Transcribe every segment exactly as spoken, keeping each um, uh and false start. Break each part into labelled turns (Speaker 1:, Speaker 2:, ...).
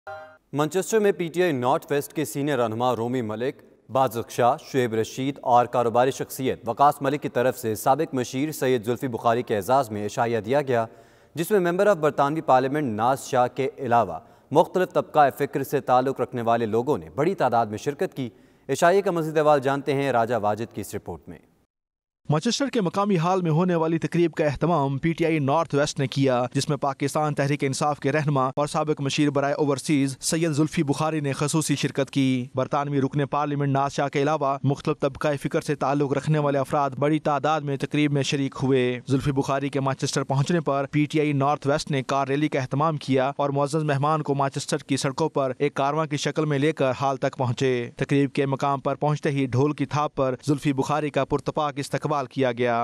Speaker 1: Manchester میں P T I north west کے senior رہنما رومی ملک، بازق شاہ، شعیب رشید اور کاروباری شخصیت وقاص ملک کی طرف سے سابق مشیر سید زلفی بخاری کے اعزاز میں عشائیہ دیا گیا، جس میں ممبر آف برطانوی پارلیمنٹ ناز شاہ کے علاوہ مختلف طبقہ فکر سے تعلق رکھنے والے لوگوں نے بڑی تعداد میں شرکت کی۔ عشائیہ کا مزید احوال جانتے ہیں راجہ واجد کی اس رپورٹ میں۔
Speaker 2: مانچسٹر کے مقامی ہال میں ہونے والی تقریب کا اہتمام P T I north west نے کیا، جس میں پاکستان تحریک انصاف کے رہنما اور سابق مشیر برائے اوورسیز سید زلفی بخاری نے خصوصی شرکت کی۔ برطانوی رکن پارلیمنٹ ناز شاہ کے علاوہ مختلف طبقہ فکر سے تعلق رکھنے والے افراد بڑی تعداد میں تقریب میں شریک ہوئے۔ زلفی بخاری کے مانچسٹر پہنچنے پر P T I north west نے کار ریلی کا اہتمام کیا اور معزز مہمان کو مانچسٹر کی سڑکوں پر ایک کارواں کی شکل میں لے کر ہال تک پہنچے۔ تقریب کے مقام پر پہنچتے ہی ڈھول کی تھاپ پر زلفی بخاری کا پرتپاک استقبال کیا گیا۔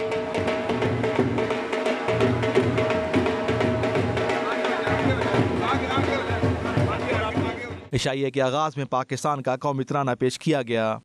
Speaker 2: عشائیہ کے آغاز میں پاکستان کا قومی ترانہ پیش کیا گیا۔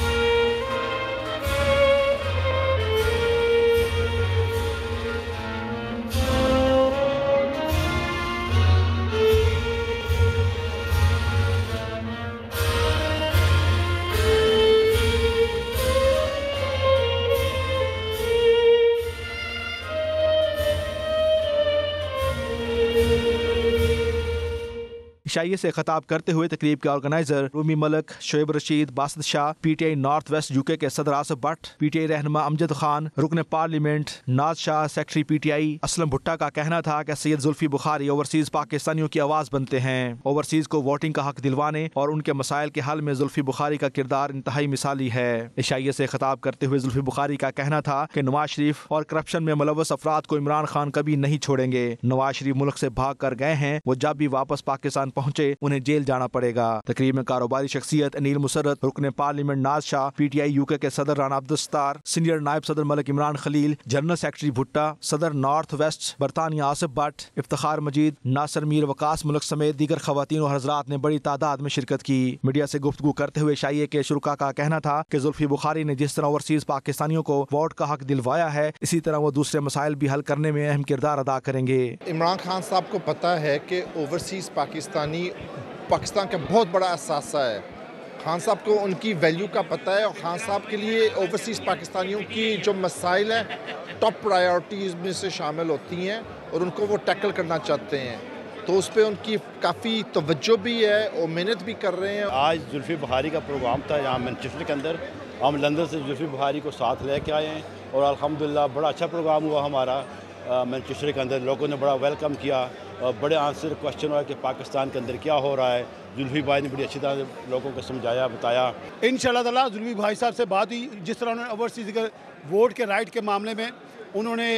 Speaker 2: عشائیہ سے خطاب کرتے ہوئے تقریب کے organiser Rumi Malik, Shoaib Rashid, Basit Shah, P T I north west U K کے صدر Asif Butt, P T I رہنما امجد خان، رکن parliament Naz Shah, secretary P T I Aslam Bhatta کا کہنا تھا کہ سید زلفی بخاری اوورسیز پاکستانیوں کی آواز بنتے ہیں۔ اوورسیز کو ووٹنگ کا حق دلوانے اور ان کے مسائل کے حل میں زلفی بخاری کا کردار انتہائی مثالی ہے۔ عشائیہ سے خطاب کرتے ہوئے زلفی بخاری کا کہنا تھا کہ نواز شریف اور کرپشن میں ملوث افراد کو عمران خان کبھی نہیں چھوڑیں گے۔ نواز شریف ملک سے بھاگ کر گئے ہیں، وہ جب بھی واپس پاکستان پہنچے انہیں جیل جانا پڑے گا۔ تقریب میں کاروباری شخصیت انیل مسرت، رکن parliament Naz Shah, P T I U K کے صدر رانا عبدالستار، سینئر نائب صدر ملک عمران خلیل، جنرل سیکرٹری بھٹا، صدر نارتھ ویسٹ برطانیہ آصف بٹ، افتخار مجید، ناصر میر، وقاص ملک سمیت دیگر خواتین اور حضرات نے بڑی تعداد میں شرکت کی۔ میڈیا سے گفتگو کرتے ہوئے عشائیہ کے شرکا کا کہنا تھا کہ زلفی بخاری نے جس طرح اوورسیز پاکستانیوں کو ووٹ کا حق دلوایا ہے، اسی طرح وہ دوسرے مسائل بھی حل کرنے میں اہم کردار ادا کریں گے۔
Speaker 3: عمران خان صاحب کو پتہ ہے کہ اوورسیز پاکستانی پاکستان کا بہت بڑا اثاثہ ہے۔ خان صاحب کو ان کی ویلیو کا پتہ ہے اور خان صاحب کے لیے اوورسیز پاکستانیوں کی جو مسائل ہیں ٹاپ پرائیورٹیز میں سے شامل ہوتی ہیں اور ان کو وہ ٹیکل کرنا چاہتے ہیں، تو اس پہ ان کی کافی توجہ بھی ہے اور محنت بھی کر رہے ہیں۔
Speaker 4: آج زلفی بخاری کا پروگرام تھا یہاں مانچسٹر کے اندر، ہم لندن سے زلفی بخاری کو ساتھ لے کے آئے ہیں اور الحمدللہ بڑا اچھا پروگرام ہوا ہمارا مانچسٹر کے اندر۔ لوگوں نے بڑا ویلکم کیا اور بڑے آنسر کوشچن ہوا کہ پاکستان کے اندر کیا ہو رہا ہے۔ زلفی بھائی نے بڑی اچھی طرح لوگوں کو سمجھایا، بتایا۔
Speaker 5: انشاءاللہ تعالیٰ زلفی بھائی صاحب سے بات ہوئی، جس طرح انہوں نے اوورسیز کے ووٹ کے رائٹ کے معاملے میں انہوں نے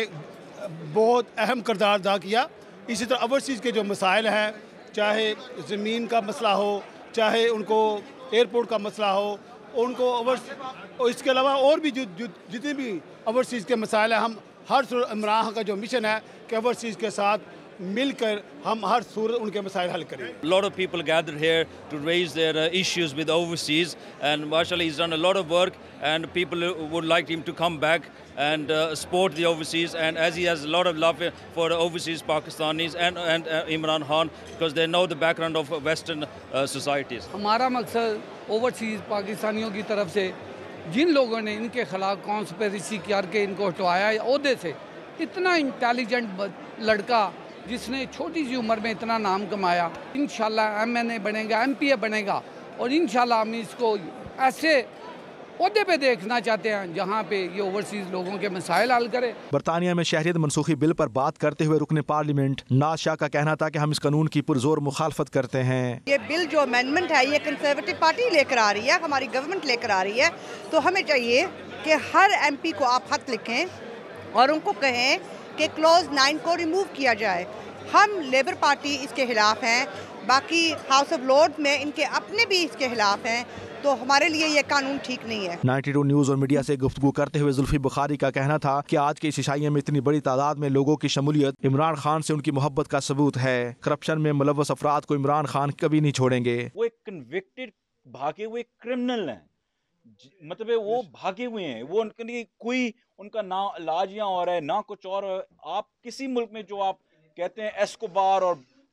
Speaker 5: بہت اہم کردار ادا کیا۔ اسی طرح اوورسیز کے جو مسائل ہیں، چاہے زمین کا مسئلہ ہو، چاہے ان کو ایئرپورٹ کا مسئلہ ہو، ان کو اور اس کے علاوہ اور بھی جتنے بھی اوورسیز کے مسائل ہیں، ہم ہر صورت عمران کا جو مشن ہے کہ اوورسیز کے ساتھ مل کر ہم ہر صورت ان کے مسائل حل کریں۔
Speaker 6: A lot of people gathered here to raise their uh, issues with overseas, and mashallah he's done a lot of work and people would like him to come back and uh, support the overseas, and as he has a lot of love for overseas Pakistanis and, and uh, Imran Khan, because they know the background of western uh, societies.
Speaker 7: ہمارا مقصد overseas پاکستانیوں کی طرف سے جن لوگوں نے ان کے خلاف کانسپیریسی کر کے ان کو ہٹوایا عہدے سے، اتنا انٹیلیجنٹ لڑکا جس نے چھوٹی سی عمر میں اتنا نام کمایا، انشاءاللہ ایم این اے بنے گا، ایم پی اے بنے گا، اور انشاءاللہ ہم اس کو ایسے عہدے پہ دیکھنا چاہتے ہیں جہاں پہ یہ اوورسیز لوگوں کے مسائل حل کرے۔
Speaker 2: برطانیہ میں شہریت منسوخی بل پر بات کرتے ہوئے رکن پارلیمنٹ ناز شاہ کا کہنا تھا کہ ہم اس قانون کی پرزور مخالفت کرتے ہیں۔
Speaker 8: یہ بل جو امینڈمنٹ ہے یہ کنسرویٹو پارٹی لے کر آ رہی ہے، ہماری گورنمنٹ لے کر آ رہی ہے، تو ہمیں چاہیے کہ ہر ایم پی کو آپ خط لکھیں اور ان کو کہیں کہ کلوز نائن کو ریموو کیا جائے۔ ہم لیبر پارٹی اس کے خلاف ہیں، باقی ہاؤس آف لارڈ میں ان کے اپنے بھی اس کے خلاف ہیں، تو ہمارے لیے یہ قانون ٹھیک نہیں ہے۔
Speaker 2: نائنٹی ٹو نیوز اور میڈیا سے گفتگو کرتے ہوئے زلفی بخاری کا کہنا تھا کہ آج کے اس عشائیہ میں اتنی بڑی تعداد میں لوگوں کی شمولیت عمران خان سے ان کی محبت کا ثبوت ہے۔ کرپشن میں ملوث افراد کو عمران خان کبھی نہیں چھوڑیں گے۔
Speaker 9: وہ ایک کنوکٹڈ بھاگے ہوئے کرمنل ہیں، مطلب وہ بھاگے ہوئے ہیں، وہ ان کے لیے کوئی ان کا نہ علاج یہاں ہو رہا ہے نہ کچھ اور۔ آپ کسی ملک میں جو آپ کہتے ہیں ایسکوبار اور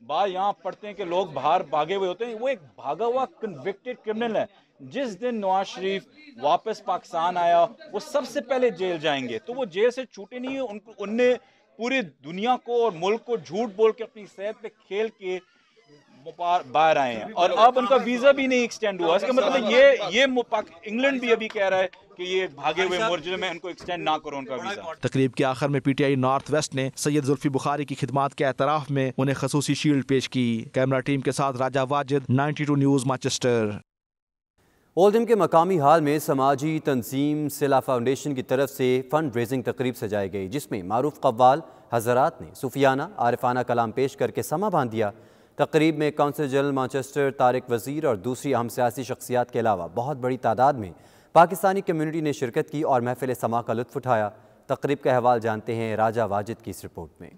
Speaker 9: बाहर यहाँ पढ़ते हैं कि लोग बाहर भागे हुए होते हैं, वो एक भागा हुआ कन्विक्टेड क्रिमिनल है। जिस दिन नवाज शरीफ वापस पाकिस्तान आया वो सबसे पहले जेल जाएंगे, तो वो जेल से छूटे नहीं है। उनको उनने पूरी दुनिया को और मुल्क को झूठ बोल के अपनी सेहत पे खेल के बाहर आए हैं, और अब उनका वीजा भी नहीं एक्सटेंड हुआ। इसका मतलब ये ये इंग्लैंड भी अभी कह रहा है कि ये भागे हुए मुजरिम है, इनको एक्सटेंड ना करो उनका वीजा।
Speaker 2: तकरीब के आखिर में P T I north west ने सैयद जुल्फी बुखारी की खिदमात के एतराफ में उन्हें खसूसी शील्ड पेश की। कैमरा टीम के साथ Raja Wajid, ninety two news, Manchester.
Speaker 1: Oldham के मकामी हाल में समाजी तंजीम सिला फाउंडेशन की तरफ से फंड रेजिंग तकरीब सजाई गई, जिसमें मारूफ कव्वाल हजरात ने सूफियाना आरिफाना कलाम पेश करके समा बांध दिया। तकरीब में कौंसल जनरल मैनचेस्टर तारिक वज़ीर और दूसरी अहम सियासी शख्सियात के अलावा बहुत बड़ी तादाद में पाकिस्तानी कम्यूनिटी ने शिरकत की और महफिल समा का लुत्फ़ उठाया। तकरीब का अहवाल जानते हैं राजा वाजिद की इस रिपोर्ट में।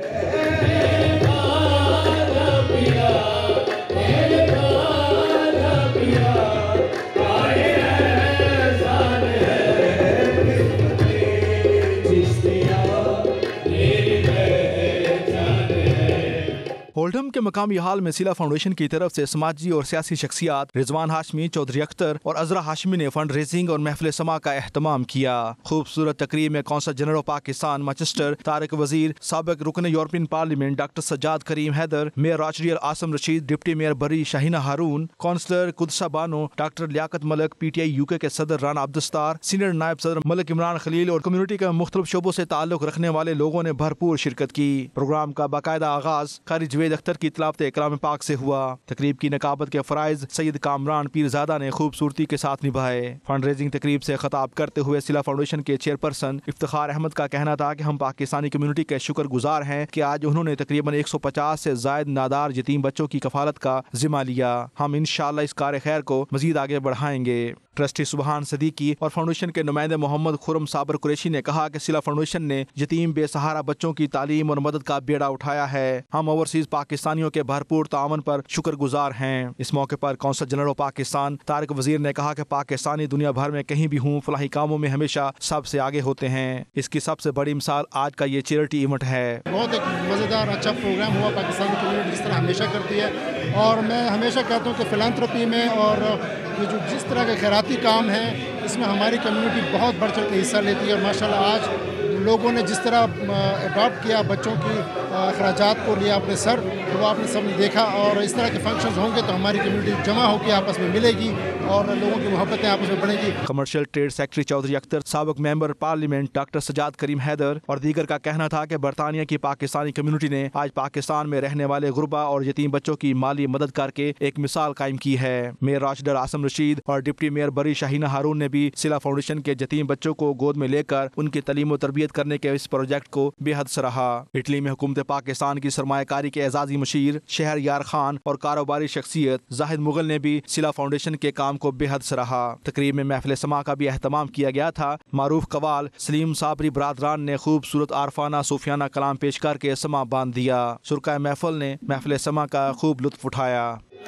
Speaker 2: ओल्डम के मकामी हाल में सिला फाउंडेशन की तरफ से समाजी और सियासी शख्सियात रिजवान हाशमी, चौधरी अख्तर और अजरा हाशमी ने फंड रेजिंग और महफिल समा का एहतमाम किया। खूबसूरत तकरीब में consul general of Pakistan Manchester Tariq Wazir, साबिक रुकन European parliament doctor Sajjad Karim Haider, mayor राजरियल Asim Rashid, deputy mayor Bury Shaheena Haroon, councillor Qudsa Bano, doctor Liaquat Malik, P T I UK के सदर राना अब्दुस्तार, सीनियर नायब सदर मलिक इमरान खलील और कम्युनिटी के मुख्तलिफ शोबों से ताल्लुक रखने वाले लोगों ने भरपूर शिरकत की। प्रोग्राम का बाकायदा आगाज कारी जवेद अख्तर की तिलावत कलाम पाक से हुआ। तकरीब की नकाबत के फराइज सैयद कामरान पीरजादा ने खूबसूरती के साथ निभाए। फंड रेजिंग तकरीब से खिताब करते हुए सिला फाउंडेशन के चेयरपर्सन इफ्तिखार अहमद का कहना था कि हम पाकिस्तानी कम्युनिटी के शुक्रगुजार हैं कि आज उन्होंने तकरीबन एक सौ पचास से जायद नादार यतीम बच्चों की कफालत का जिम्मा लिया। हम इंशाअल्लाह इस कार्य खैर को मजीद आगे बढ़ाएंगे। ट्रस्टी सुबहान सदीकी और फाउंडेशन के नुमाइंदे मोहम्मद खुरम साबर कुरैशी ने कहा कि सिला फाउंडेशन ने यतीम बेसहारा बच्चों की तालीम और मदद का बेड़ा उठाया है। हम ओवरसीज पाकिस्तानियों के भरपूर तावन पर शुक्रगुजार हैं। इस मौके पर consul general of Pakistan Tariq Wazir ने कहा कि पाकिस्तानी दुनिया भर में कहीं भी हों फलाही कामों में हमेशा सबसे आगे होते हैं। इसकी सबसे बड़ी मिसाल आज का ये चैरिटी इवेंट है।
Speaker 10: बहुत एक मज़ेदार अच्छा प्रोग्राम हुआ, पाकिस्तानी कम्युनिटी जिस तरह हमेशा करती है, और मैं हमेशा कहता हूँ कि फिलैंथ्रोपी में और ये जो जिस तरह के खैराती काम है इसमें हमारी कम्युनिटी बहुत बढ़ चढ़ के हिस्सा लेती है। और माशाल्लाह आज लोगों ने जिस तरह अडॉप्ट किया, बच्चों की अखराजात को लिया अपने सर, तो वो आपने सब ने देखा। और इस तरह के फंक्शंस होंगे तो हमारी कम्युनिटी जमा होकर आपस में मिलेगी और लोगों की मोहब्बतें आपस में बढ़ेंगी।
Speaker 2: Commercial trade secretary Chaudhry Akhtar, साबिक member parliament doctor Sajjad Karim Haider और दीगर का कहना था कि बरतानिया की पाकिस्तानी कम्युनिटी ने आज पाकिस्तान में रहने वाले गुरबा और यतीम बच्चों की माली मदद करके एक मिसाल कायम की है। मेयर राशिद आसम रशीद और डिप्टी मेयर बरी शाहीना हारून ने भी सिला फाउंडेशन के यतीम बच्चों को गोद में लेकर उनकी तालीम और तरबियत करने के इस प्रोजेक्ट को बेहद सराहा। इटली में हुकूमत पाकिस्तान की सरमायाकारी के एजाजी मशीर शहर यार खान और कारोबारी शख्सियत जाहिद मुगल ने भी सिला फाउंडेशन के काम को बेहद सराहा। तकरीब में महफिल समा का भी एहतमाम किया गया था। मारूफ कवाल सलीम साबरी बरादरान ने खूबसूरत आरफाना सूफियाना कलाम पेश करके समा बांध दिया। शुरका महफिल ने महफिल समा का खूब लुत्फ उठाया।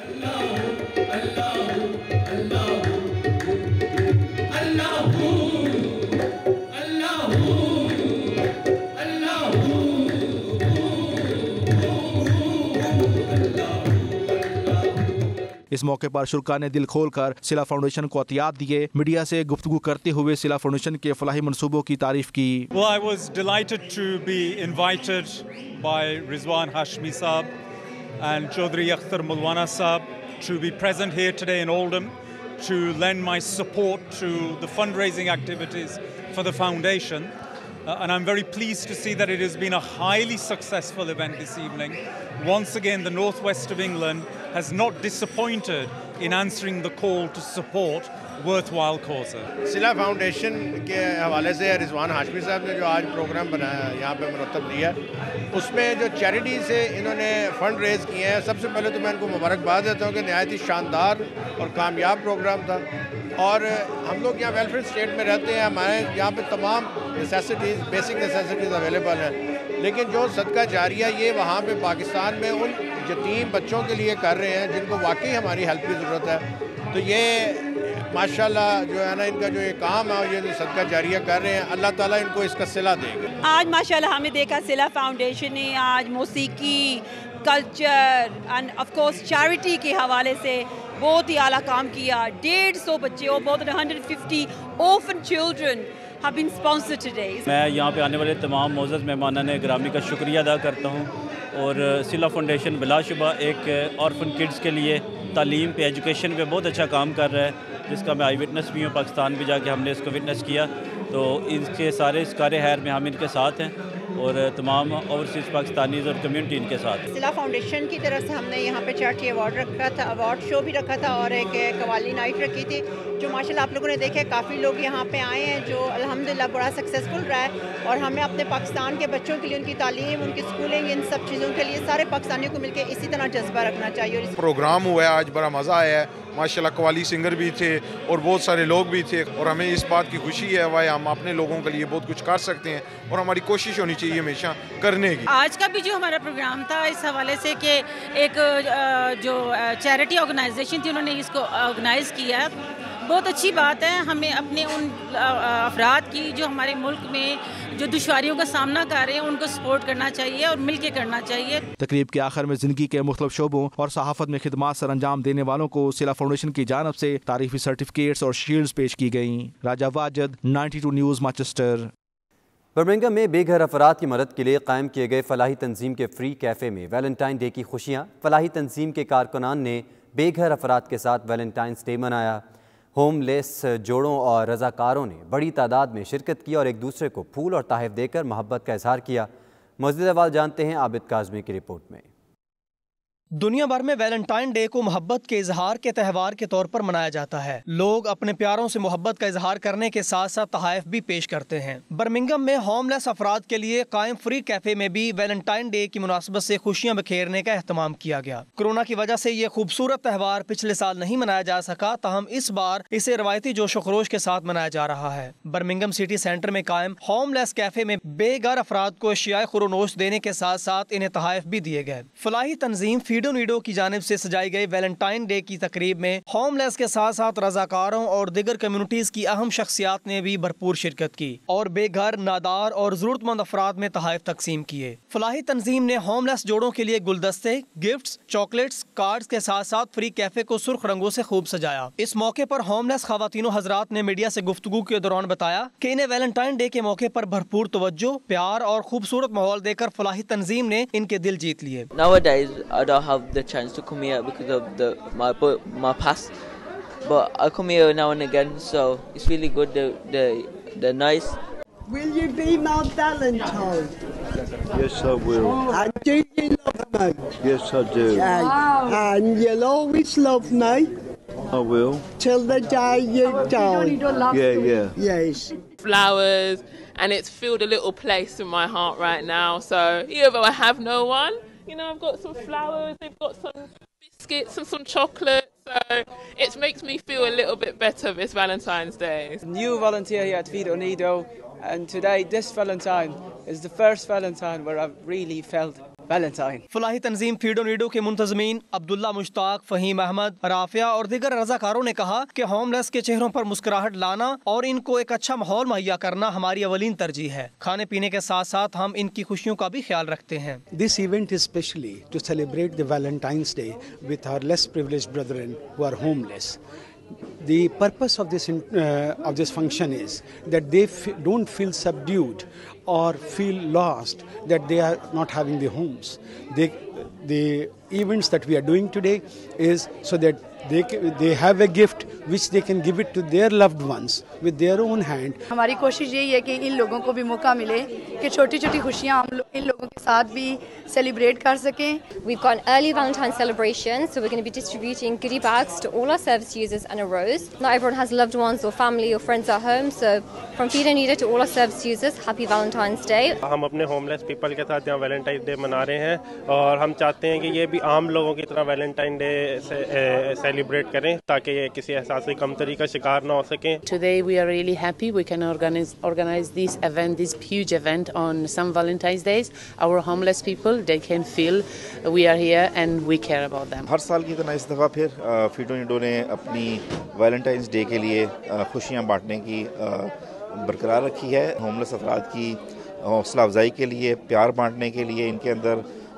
Speaker 2: इस मौके पर शुरका ने दिल खोल कर सिला फाउंडेशन को अतियात दिए। मीडिया से गुफ्तगू करते हुए सिला फाउंडेशन के फलाही मनसूबों की तारीफ की।
Speaker 11: Well, I was delighted to be invited by Rizwan Hashmi Saab and Chaudhry Akhtar Mulwana Saab to be present here today in Oldham to lend my support to the fundraising activities for the foundation. Uh, and I'm very pleased to see that it has been a highly successful event this evening. Once again, the northwest of England has not disappointed in answering the call to support worthwhile causes.
Speaker 12: Sila foundation के हवाले से रिजवान हाशमी साहब ने जो आज programme बनाया यहाँ पे मुरतब दिया, उसमें जो चैरिटी से इन्होंने फ़ंड रेज़ किए हैं, सबसे पहले तो मैं इनको मुबारकबाद देता हूँ कि नहायत ही शानदार और कामयाब प्रोग्राम था। और हम लोग यहाँ वेलफेयर स्टेट में रहते हैं, हमारे यहाँ पे तमाम नेसेसिटीज़ बेसिक नेसेसिटीज़ अवेलेबल हैं, लेकिन जो सदका जारिया ये वहाँ पे पाकिस्तान में उन यतीम बच्चों के लिए कर रहे हैं जिनको वाकई हमारी हेल्प की ज़रूरत है, तो ये माशाल्लाह जो है ना इनका जो ये काम है और ये जो सदका जारिया कर रहे हैं, अल्लाह ताला इनको इसका सिला देगा।
Speaker 13: आज माशाल्लाह हमें देखा सिला फाउंडेशन ने आज मौसीकी culture and of course charity کے حوالے سے بہت ہی اعلیٰ کام کیا. ڈیڑھ سو بچے اور بہت hundred fifty orphan children have been sponsored today.
Speaker 14: میں یہاں پہ آنے والے تمام معزز مہمانان گرامی کا شکریہ ادا کرتا ہوں اور سلا فاؤنڈیشن بلا شبہ ایک آرفن کڈز کے لیے تعلیم پہ ایجوکیشن پہ بہت اچھا کام کر رہا ہے, جس کا میں آئی وٹنس بھی ہوں. پاکستان بھی جا کے ہم نے اس کو وٹنس کیا, تو اس کے سارے اس کار خیر میں ہم ان کے ساتھ ہیں اور تمام اوورسیز پاکستانیز اور کمیونٹی ان کے ساتھ.
Speaker 15: سلا فاؤنڈیشن کی طرف سے ہم نے یہاں پہ چیریٹی ایوارڈ رکھا تھا, ایوارڈ شو بھی رکھا تھا اور ایک قوالی نائٹ رکھی تھی, جو ماشاءاللہ آپ لوگوں نے دیکھا ہے کافی لوگ یہاں پہ آئے ہیں, جو الحمدللہ بڑا سکسیزفل رہا ہے. اور ہمیں اپنے پاکستان کے بچوں کے لیے ان کی تعلیم, ان کی اسکولنگ, ان سب چیزوں کے لیے سارے پاکستانیوں کو مل کے اسی طرح جذبہ رکھنا چاہیے.
Speaker 16: پروگرام ہوا ہے آج, بڑا مزہ آیا ہے ماشاءاللہ. قوالی سنگر بھی تھے اور بہت سارے لوگ بھی تھے, اور ہمیں اس بات کی خوشی ہے بھائی ہم اپنے لوگوں کے لیے بہت کچھ کر سکتے ہیں اور ہماری کوشش ہونی چاہیے ہمیشہ کرنے کی.
Speaker 17: آج کا بھی جو ہمارا پروگرام تھا اس حوالے سے کہ ایک جو چیریٹی آرگنائزیشن تھی انہوں نے اس کو آرگنائز کیا, بہت اچھی بات ہے. ہمیں اپنے ان افراد کی جو ہمارے ملک میں جو دشواریوں کا سامنا کر رہے ہیں ان کو سپورٹ کرنا چاہیے اور مل کے کرنا چاہیے.
Speaker 2: تقریب کے آخر میں زندگی کے مختلف شعبوں اور صحافت میں خدمات سر انجام دینے والوں کو سلا فاؤنڈیشن کی جانب سے تعریفی سرٹیفکیٹس اور شیلڈز پیش کی گئیں. Raja Wajid, ninety two news, Manchester.
Speaker 1: Birmingham میں بے گھر افراد کی مدد کے لیے قائم کیے گئے فلاحی تنظیم کے فری کیفے میں ویلنٹائن ڈے کی خوشیاں. فلاحی تنظیم کے کارکنان نے بے گھر افراد کے ساتھ ویلنٹائنس ڈے منایا. ہوم لیس جوڑوں اور رضاکاروں نے بڑی تعداد میں شرکت کی اور ایک دوسرے کو پھول اور تحائف دے کر محبت کا اظہار کیا. مزید احوال جانتے ہیں عابد کاظمی کی رپورٹ میں.
Speaker 18: دنیا بھر میں ویلنٹائن ڈے کو محبت کے اظہار کے تہوار کے طور پر منایا جاتا ہے. لوگ اپنے پیاروں سے محبت کا اظہار کرنے کے ساتھ ساتھ تحائف بھی پیش کرتے ہیں. برمنگھم میں ہوم لیس افراد کے لیے قائم فری کیفے میں بھی ویلنٹائن ڈے کی مناسبت سے خوشیاں بکھیرنے کا اہتمام کیا گیا. کورونا کی وجہ سے یہ خوبصورت تہوار پچھلے سال نہیں منایا جا سکا, تاہم اس بار اسے روایتی جوش و خروش کے ساتھ منایا جا رہا ہے. برمنگھم سٹی سینٹر میں قائم ہوم لیس کیفے میں بے گھر افراد کو اشیاء خورونوش دینے کے ساتھ ساتھ انہیں تحائف بھی دیے گئے. فلاحی تنظیم فیڈو نیڈو کی جانب سے سجائی گئی ویلنٹائن ڈے کی تقریب میں ہوم لیس کے ساتھ ساتھ رضاکاروں اور دیگر کمیونٹیز کی اہم شخصیات نے بھی بھرپور شرکت کی اور بے گھر, نادار اور ضرورت مند افراد میں تحائف تقسیم کیے. فلاحی تنظیم نے ہوم لیس جوڑوں کے لیے گلدستے, گفٹس, چاکلیٹس, کارڈز کے ساتھ ساتھ فری کیفے کو سرخ رنگوں سے خوب سجایا. اس موقع پر ہوم لیس خواتین و حضرات نے میڈیا سے گفتگو کے دوران بتایا کہ انہیں ویلنٹائن ڈے کے موقع پر بھرپور توجہ, پیار اور خوبصورت ماحول دے کر فلاحی تنظیم نے ان کے دل جیت لیے.
Speaker 19: Nowadays I don't have the chance to come here because of the my my past, but I come here now and again, so it's really good. The the the nice.
Speaker 20: Will you be my Valentine?
Speaker 21: Yes, I will.
Speaker 20: And do you love me?
Speaker 21: Yes, I do.
Speaker 20: Wow. And you'll always love me.
Speaker 21: I will.
Speaker 20: Till the day you die.
Speaker 21: Yeah, yeah.
Speaker 20: Yes.
Speaker 22: Flowers, and it's filled a little place in my heart right now. So even though I have no one, you know, I've got some flowers, they've got some biscuits and some chocolate, so it makes me feel a little bit better this Valentine's Day.
Speaker 23: New volunteer here at Fido Nido, and today, this Valentine, is the first Valentine where I've really felt Valentine.
Speaker 18: فلاحی تنظیم فیڈو نیڈو کے منتظمین عبداللہ مشتاق, فہیم احمد, رافعہ اور دیگر رضاکاروں نے کہا کہ home لیس کے چہروں پر مسکراہٹ لانا اور ان کو ایک اچھا ماحول مہیا کرنا ہماری اولین ترجیح ہے. کھانے پینے کے ساتھ ساتھ ہم ان کی خوشیوں کا بھی خیال رکھتے ہیں.
Speaker 24: This event is specially to celebrate the Valentine's Day with our less privileged brethren who are homeless. The purpose of this uh, of this function is that they f don't feel subdued or feel lost that they are not having the homes. They, the events that we are doing today is so that they they have a gift which they can give it to their loved ones with their own hand.
Speaker 25: ہماری کوشش یہی ہے کہ ان لوگوں کو بھی موقع ملے کہ چھوٹی چھوٹی خوشیاں ہم لوگ ان لوگوں کے ساتھ بھی سیلیبریٹ کر سکیں.
Speaker 26: We've got an early Valentine's celebration, so we're going to be distributing goodie bags to all our service users and a rose. Not everyone has loved ones or family or friends at home, so from Fido Nido to all our service users, happy Valentine's Day.
Speaker 27: ہم اپنے home less people کے ساتھ یہاں Valentine day منا رہے ہیں اور ہم چاہتے ہیں کہ یہ بھی عام لوگوں کی طرح ویلنٹائن ڈے سیلیبریٹ کریں تاکہ یہ کسی احساس کمتری کا شکار نہ ہو سکیں.
Speaker 28: Today we are really happy we can organize organize this event, this huge event on some Valentine's Days. Our homeless people, they can feel we are here and we care about them.
Speaker 29: ہر سال کی طرح اس دفعہ پھر فیڈو نیڈو نے اپنی Valentines day کے لیے خوشیاں بانٹنے کی برقرار رکھی ہے. ہوملیس افراد کی حوصلہ افزائی کے لیے, پیار بانٹنے کے لیے, ان کے اندر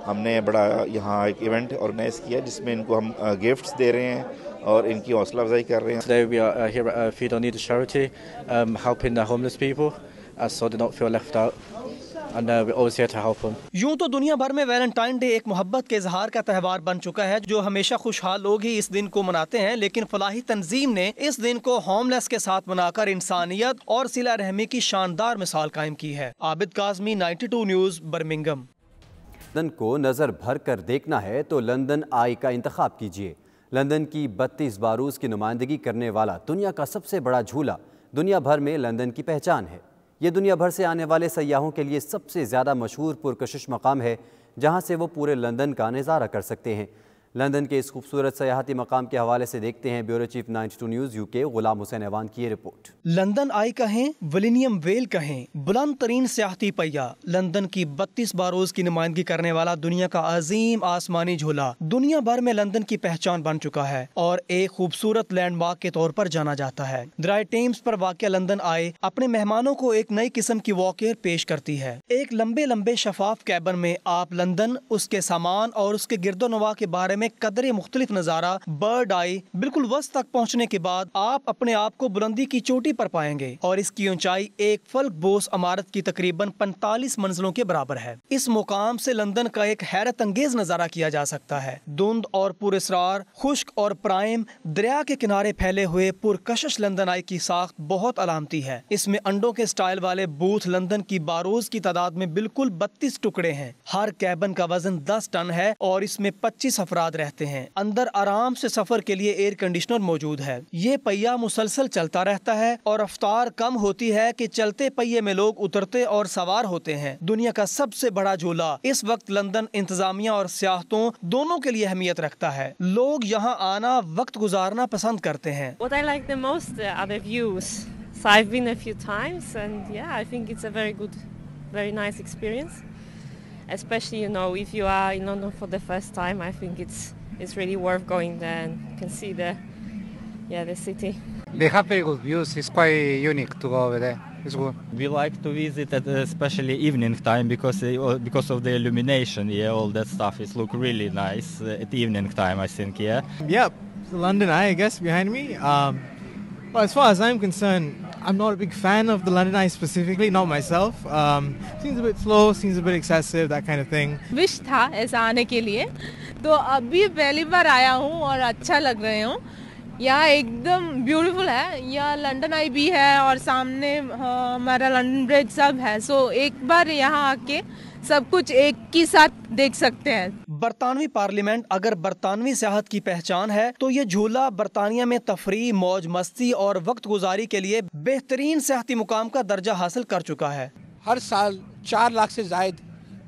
Speaker 29: ہم نے بڑا یہاں ایک ایونٹ آرگنائز کیا جس میں ان کو ہم گفٹس دے رہے ہیں اور ان کی حوصلہ افزائی کر رہے ہیں.
Speaker 3: Today we are uh, here at Feed on Need charity, um, helping the homeless people, uh, so they don't feel left out. And uh, we're always here to help them.
Speaker 18: یوں تو دنیا بھر میں ویلنٹائن ڈے ایک محبت کے اظہار کا تہوار بن چکا ہے جو ہمیشہ خوشحال لوگ ہی اس دن کو مناتے ہیں، لیکن فلاحی تنظیم نے اس دن کو ہوم لیس کے ساتھ منا کر انسانیت اور صلہ رحمی کی شاندار مثال قائم کی ہے. Abid Kazmi, ninety two news, Birmingham.
Speaker 1: London کو نظر بھر کر دیکھنا ہے تو لندن آئی کا انتخاب کیجیے. لندن کی بتیس باروز کی نمائندگی کرنے والا دنیا کا سب سے بڑا جھولا دنیا بھر میں لندن کی پہچان ہے. یہ دنیا بھر سے آنے والے سیاحوں کے لیے سب سے زیادہ مشہور پرکشش مقام ہے جہاں سے وہ پورے لندن کا نظارہ کر سکتے ہیں. لندن کے اس خوبصورت سیاحتی مقام کے حوالے سے دیکھتے ہیں bureau chief ninety two news U K Ghulam Hussain ایوان کی یہ رپورٹ.
Speaker 18: لندن آئی کہیں، ولینیم ویل کہیں، بلند ترین سیاحتی پہیہ، لندن کی بتیس باروز کی نمائندگی کرنے والا دنیا کا عظیم آسمانی جھولا دنیا بھر میں لندن کی پہچان بن چکا ہے اور ایک خوبصورت لینڈ مارک کے طور پر جانا جاتا ہے. درائے ٹیمز پر واقع لندن آئی اپنے مہمانوں کو ایک نئی قسم کی واک پیش کرتی ہے. ایک لمبے لمبے شفاف کیبن میں آپ لندن، اس کے سامان اور اس کے گرد و نواح کے بارے میں قدرے مختلف نظارہ برڈ آئی بالکل وسط تک پہنچنے کے بعد آپ اپنے آپ کو بلندی کی چوٹی پر پائیں گے اور اس کی اونچائی ایک فلک بوس عمارت کی تقریباً پینتالیس منزلوں کے برابر ہے. اس مقام سے لندن کا ایک حیرت انگیز نظارہ کیا جا سکتا ہے. دھند اور پراسرار، خشک اور پرائم دریا کے کنارے پھیلے ہوئے پرکشش لندن آئی کی ساخت بہت علامتی ہے. اس میں انڈوں کے سٹائل والے بوتھ لندن کی باروز کی تعداد میں بالکل بتیس ٹکڑے ہیں. ہر کیبن کا وزن دس ٹن ہے اور اس میں پچیس افراد رہتے ہیں. اندر آرام سے سفر کے لیے ایئر کنڈیشنر موجود ہے. یہ پہیہ مسلسل چلتا رہتا ہے اور رفتار کم ہوتی ہے کہ چلتے پہیے میں لوگ اترتے اور سوار ہوتے ہیں. دنیا کا سب سے بڑا جھولا اس وقت لندن انتظامیہ اور سیاحتوں دونوں کے لیے اہمیت رکھتا ہے. لوگ یہاں آنا، وقت گزارنا پسند کرتے ہیں.
Speaker 4: What I like the most are the views. So I've been a few times and yeah, I think it's a very good, very nice experience. Especially, you know, if you are in London for the first time, I think it's it's really worth going there and you can see the yeah the city.
Speaker 5: They have very good views. It's quite unique to go over there. It's good.
Speaker 6: We like to visit at especially evening time because because of the illumination. Yeah, all that stuff. It look really nice at evening time, I think. Yeah.
Speaker 7: Yep, the London Eye, I guess, behind me. Um, well, as far as I'm concerned, I'm not a big fan of the London Eye specifically, not myself. Um, seems a bit slow, seems a bit excessive, that kind of thing.
Speaker 8: Wish tha aisa aane ke liye, to abhi pehli baar aaya hu aur acha lag rahe ho. यहाँ एकदम beautiful है. यहाँ London आई भी है और सामने हमारा London bridge सब है. सो एक बार यहाँ आके सब कुछ एक ही साथ देख सकते हैं.
Speaker 18: برطانوی پارلیمنٹ اگر برطانوی سیاحت کی پہچان ہے تو یہ جھولا برطانیہ میں تفریح، موج مستی اور وقت گزاری کے لیے بہترین سیاحتی مقام کا درجہ حاصل کر چکا ہے.
Speaker 9: ہر سال چار لاکھ سے زائد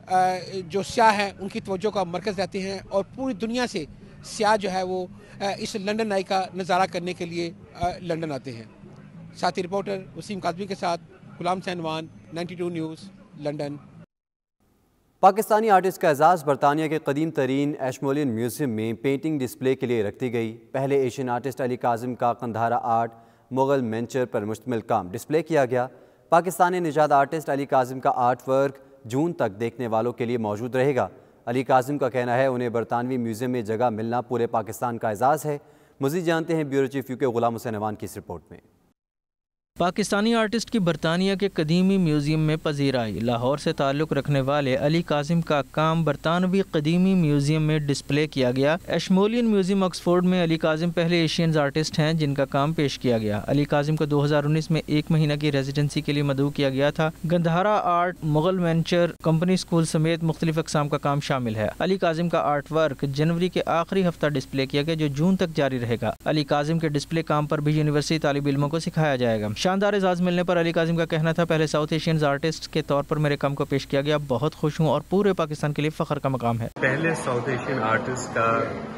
Speaker 9: جو سیاح ہیں ان کی توجہ کا مرکز رہتے ہیں اور پوری دنیا سے سیاح جو ہے وہ اس لندن آئی کا نظارہ کرنے کے لیے لندن آتے ہیں. ساتھی رپورٹر وسیم کاظمی کے ساتھ Ghulam Hussain Awan, ninety two news, London.
Speaker 1: Pakistani artist کا اعزاز برطانیہ کے قدیم ترین ایشمولین میوزیم میں پینٹنگ ڈسپلے کے لیے رکھ دی گئی. پہلے ایشین آرٹسٹ علی کاظم کا قندھارا آرٹ مغل مینچر پر مشتمل کام ڈسپلے کیا گیا. پاکستانی نژاد آرٹسٹ علی کاظم کا آرٹ ورک جون تک دیکھنے والوں کے لیے موجود رہے گا. علی کاظم کا کہنا ہے انہیں برطانوی میوزیم میں جگہ ملنا پورے پاکستان کا اعزاز ہے. مزید جانتے ہیں bureau chief you K Ghulam Hussain ایوان کی اس رپورٹ میں.
Speaker 10: پاکستانی آرٹسٹ کی برطانیہ کے قدیمی میوزیم میں پذیرائی. لاہور سے تعلق رکھنے والے علی کاظم کا کام برطانوی قدیمی میوزیم میں ڈسپلے کیا گیا. ایشمولین میوزیم آکسفورڈ میں علی کاظم پہلے ایشینز آرٹسٹ ہیں جن کا کام پیش کیا گیا. علی کاظم کو دو ہزار انیس میں ایک مہینہ کی ریزیڈنسی کے لیے مدعو کیا گیا تھا. Gandhara art, Mughal venture, company school سمیت مختلف اقسام کا کام شامل ہے. علی کاظم کا آرٹ ورک جنوری کے آخری ہفتہ ڈسپلے کیا گیا جو جون تک جاری رہے گا. علی کاظم کے ڈسپلے کام پر بھی یونیورسٹی طالب علموں کو سکھایا جائے گا. شاندار اعزاز ملنے پر علی کاظم کا کہنا تھا پہلے ساؤتھ ایشینز آرٹسٹ کے طور پر میرے کام کو پیش کیا گیا. بہت خوش ہوں اور پورے پاکستان کے لیے فخر کا مقام ہے.
Speaker 11: پہلے ساؤتھ ایشین آرٹسٹ کا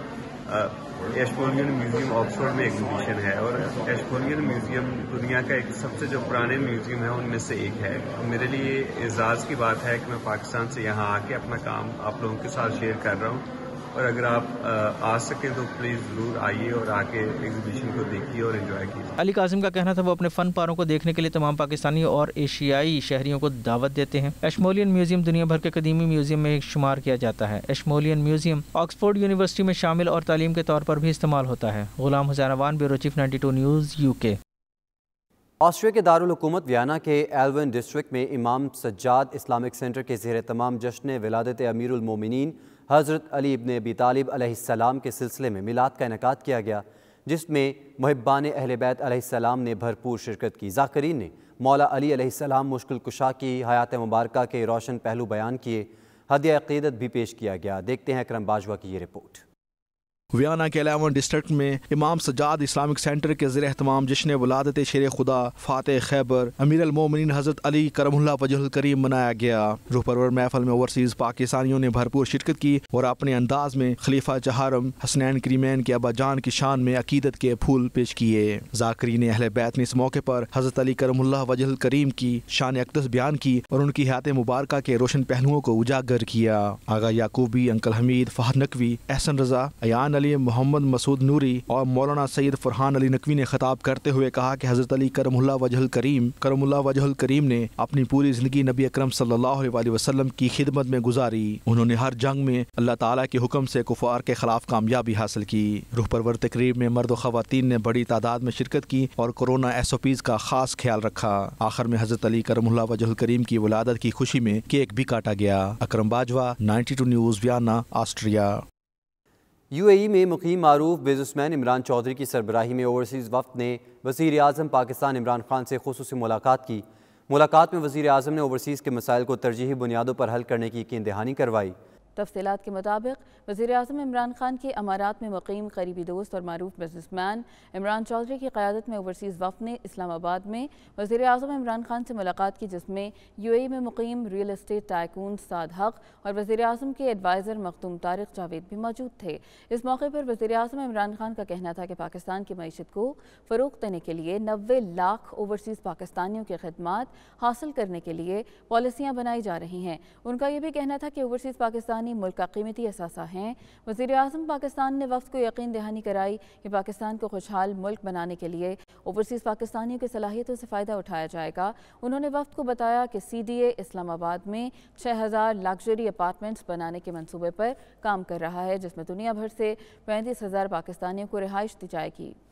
Speaker 11: ایشمولین میوزیم آکسفورڈ میں ایگزیبیشن ہے اور ایشمولین میوزیم دنیا کا ایک سب سے جو پرانے میوزیم ہے ان میں سے ایک ہے. میرے لیے اعزاز کی بات ہے کہ میں پاکستان سے یہاں آ کے اپنا کام آپ لوگوں کے ساتھ شیئر کر رہا ہوں اور اگر آپ آ سکیں تو پلیز ضرور آئیے اور آ کے ایگزیبیشن کو دیکھیے اور انجوائے کیجیے۔
Speaker 10: علی قاسم کا کہنا تھا وہ اپنے فن پاروں کو دیکھنے کے لیے تمام پاکستانی اور ایشیائی شہریوں کو دعوت دیتے ہیں۔ ایشمولین میوزیم دنیا بھر کے قدیمی میوزیم میں شمار کیا جاتا ہے۔ ایشمولین میوزیم آکسفورڈ یونیورسٹی میں شامل اور تعلیم کے طور پر بھی استعمال ہوتا ہے۔ Ghulam Hussain Awan, bureau chief ninety two news, U K.
Speaker 1: Austria کے دارالحکومت ویانا کے ایلون ڈسٹرکٹ میں امام سجاد اسلامک سینٹر کے زیر تمام جشن ولادت امیر المومنین حضرت علی ابن ابی طالب علیہ السلام کے سلسلے میں میلاد کا انعقاد کیا گیا، جس میں محبان اہل بیت علیہ السلام نے بھرپور شرکت کی۔ ذاکرین نے مولا علی علیہ السلام مشکل کشا کی حیات مبارکہ کے روشن پہلو بیان کیے، ہدیہ عقیدت بھی پیش کیا گیا۔ دیکھتے ہیں اکرم باجوہ کی یہ رپورٹ۔
Speaker 2: ویانا کے الیون ڈسٹرکٹ میں امام سجاد اسلامک سینٹر کے زیر اہتمام جشن ولادت شیر خدا فاتح خیبر امیر المومنین حضرت علی کرم اللہ وجہ الکریم منایا گیا۔ روح پرور محفل میں اوورسیز پاکستانیوں نے بھرپور شرکت کی اور اپنے انداز میں خلیفہ چہارم حسنین کریمین کے ابا جان کی شان میں عقیدت کے پھول پیش کیے۔ ذاکرین اہل بیت نے اس موقع پر حضرت علی کرم اللہ وجہ الکریم کی شان اقدس بیان کی اور ان کی حیات مبارکہ کے روشن پہلوؤں کو اجاگر کیا۔ آغا یعقوبی، انکل حمید، فہد نقوی، احسن رضا، ایان علی، محمد مسعود نوری اور مولانا سید فرحان علی نقوی نے خطاب کرتے ہوئے کہا کہ حضرت علی کرم اللہ وجہ الکریم کرم اللہ وجہ الکریم نے اپنی پوری زندگی نبی اکرم صلی اللہ علیہ وسلم کی خدمت میں گزاری۔ انہوں نے ہر جنگ میں اللہ تعالیٰ کے حکم سے کفار کے خلاف کامیابی حاصل کی۔ روح پرور تقریب میں مرد و خواتین نے بڑی تعداد میں شرکت کی اور کورونا ایس او پیز کا خاص خیال رکھا۔ آخر میں حضرت علی کرم اللہ وجہ الکریم کی ولادت کی خوشی میں کیک بھی کاٹا گیا۔ Akram Bajwa, ninety two news, Vienna, Austria.
Speaker 1: U A E میں مقیم معروف بزنس مین عمران چودھری کی سربراہی میں اوورسیز وفد نے وزیر اعظم پاکستان عمران خان سے خصوصی ملاقات کی۔ ملاقات میں وزیر اعظم نے اوورسیز کے مسائل کو ترجیحی بنیادوں پر حل کرنے کی یقین دہانی کروائی۔
Speaker 12: تفصیلات کے مطابق وزیر اعظم عمران خان کے امارات میں مقیم قریبی دوست اور معروف بزنس مین عمران چودھری کی قیادت میں اوورسیز وفد نے اسلام آباد میں وزیر اعظم عمران خان سے ملاقات کی، جس میں یو اے ای میں مقیم ریئل اسٹیٹ ٹائکون سعد حق اور وزیر اعظم کے ایڈوائزر مخدوم طارق جاوید بھی موجود تھے۔ اس موقع پر وزیر اعظم عمران خان کا کہنا تھا کہ پاکستان کی معیشت کو فروغ دینے کے لیے نوے لاکھ اوورسیز پاکستانیوں کی خدمات حاصل کرنے کے لیے پالیسیاں بنائی جا رہی ہیں۔ ان کا یہ بھی کہنا تھا کہ اوورسیز پاکستانی ملک کا قیمتی اثاثہ ہیں۔ وزیر اعظم پاکستان نے وفد کو یقین دہانی کرائی کہ پاکستان کو خوشحال ملک بنانے کے لیے اوورسیز پاکستانیوں کی صلاحیتوں سے فائدہ اٹھایا جائے گا۔ انہوں نے وفد کو بتایا کہ سی ڈی اے اسلام آباد میں چھ ہزار لگژری اپارٹمنٹس بنانے کے منصوبے پر کام کر رہا ہے، جس میں دنیا بھر سے پینتیس ہزار پاکستانیوں کو رہائش دی جائے گی۔